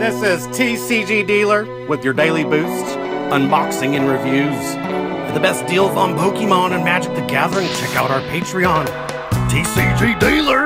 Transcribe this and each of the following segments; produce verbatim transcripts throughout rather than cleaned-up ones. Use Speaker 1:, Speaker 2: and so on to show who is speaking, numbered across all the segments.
Speaker 1: This is T C G Dealer with your daily boost, unboxing and reviews. For the best deals on Pokemon and Magic the Gathering, check out our Patreon, T C G Dealer!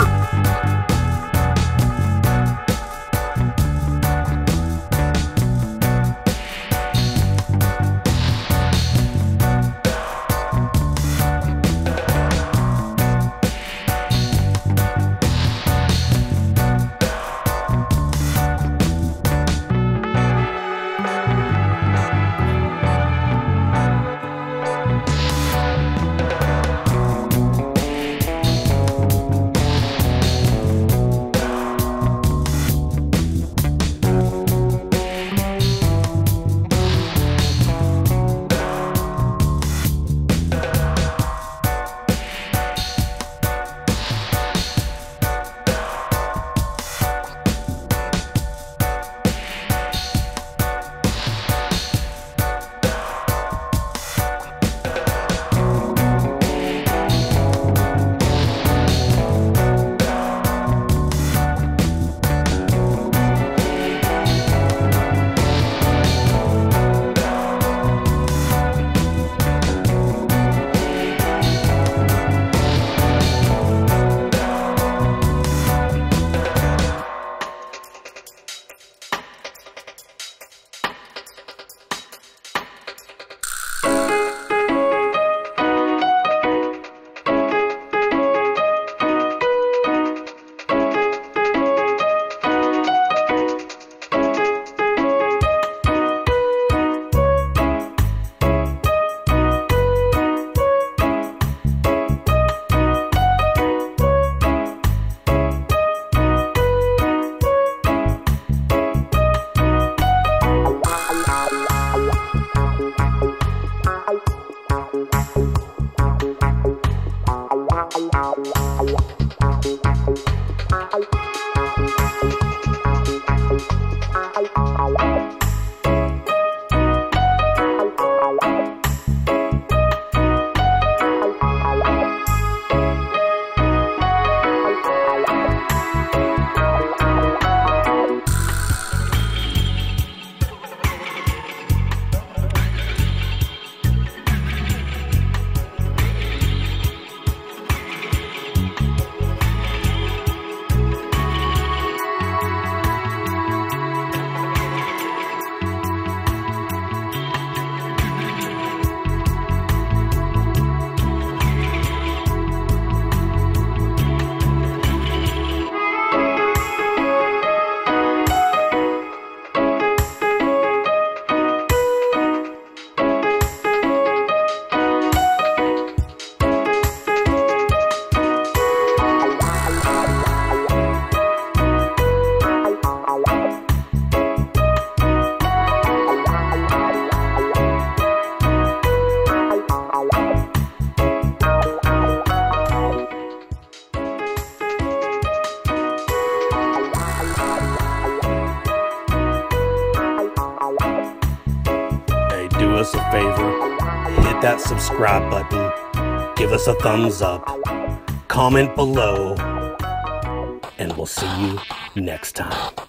Speaker 2: Do us a favor, hit that subscribe button, give us a thumbs up, comment below, and we'll see you next time.